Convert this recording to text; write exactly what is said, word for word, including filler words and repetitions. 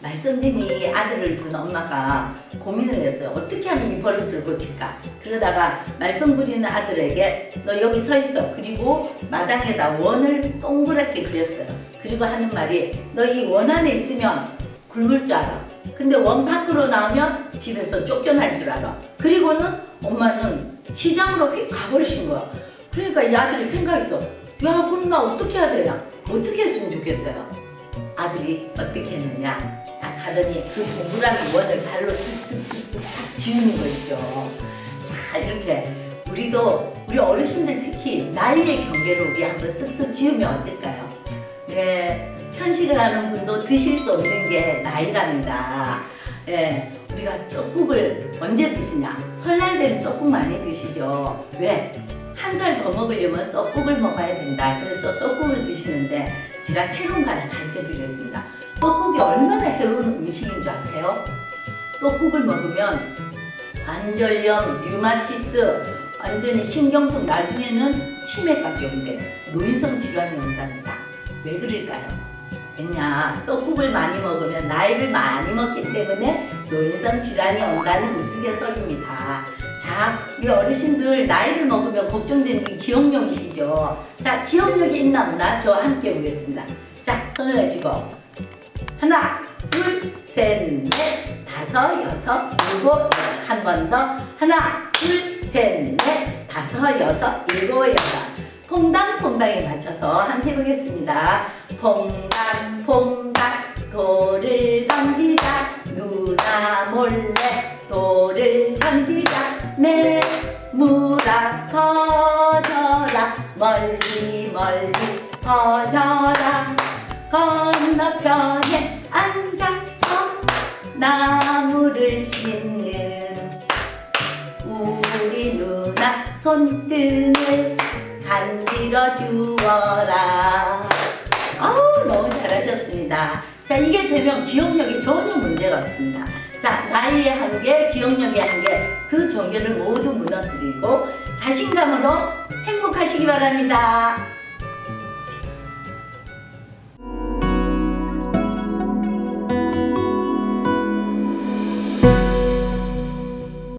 말썽쟁이 아들을 둔 엄마가 고민을 했어요. 어떻게 하면 이 버릇을 고칠까? 그러다가 말썽 부리는 아들에게 너 여기 서 있어. 그리고 마당에다 원을 동그랗게 그렸어요. 그리고 하는 말이 너 이 원 안에 있으면 굶을 줄 알아. 근데 원 밖으로 나오면 집에서 쫓겨날 줄 알아. 그리고는 엄마는 시장으로 휙 가버리신 거야. 그러니까 이 아들이 생각했어. 야, 그럼 나 어떻게 해야 되냐? 어떻게 했으면 좋겠어요? 아들이 어떻게 했느냐? 딱 가더니 그 동그라미 원을 발로 쓱쓱쓱쓱 탁 지우는 거 있죠. 자, 이렇게 우리도 우리 어르신들 특히 나이의 경계로 우리 한번 쓱쓱 지우면 어떨까요? 네, 편식을 하는 분도 드실 수 없는 게 나이랍니다. 네, 우리가 떡국을 언제 드시냐? 설날 되면 떡국 많이 드시죠. 왜? 한 살 더 먹으려면 떡국을 먹어야 된다. 그래서 떡국을 드시는데 제가 새로운 거 하나 가르쳐 드리겠습니다. 떡국이 얼마나 해로운 음식인 줄 아세요? 떡국을 먹으면 관절염, 류마티스, 완전히 신경통, 나중에는 치매까지 온대. 노인성 질환이 온답니다. 왜 그럴까요? 왜냐? 떡국을 많이 먹으면 나이를 많이 먹기 때문에 노인성 질환이 온다는 우스갯소리입니다. 자, 우리 어르신들 나이를 먹으면 걱정되는 게 기억력이시죠? 자, 기억력이 있나 없나? 저와 함께 보겠습니다. 자, 손을 내시고 하나, 둘, 셋, 넷, 다섯, 여섯, 일곱, 한 번 더 하나, 둘, 셋, 넷, 다섯, 여섯, 일곱, 여덟 퐁당퐁당에 맞춰서 함께 해보겠습니다. 퐁당퐁당 돌을 던지자 누나 몰래 돌을 던지자 내 무라 퍼져라 멀리 멀리 퍼져라 건너편에 앉아서 나무를 심는 우리 누나 손등을 간지러 주어라. 아우, 너무 잘하셨습니다. 자, 이게 되면 기억력이 전혀 문제가 없습니다. 자, 나이의 한계, 기억력의 한계, 그 경계를 모두 무너뜨리고 자신감으로 행복하시기 바랍니다.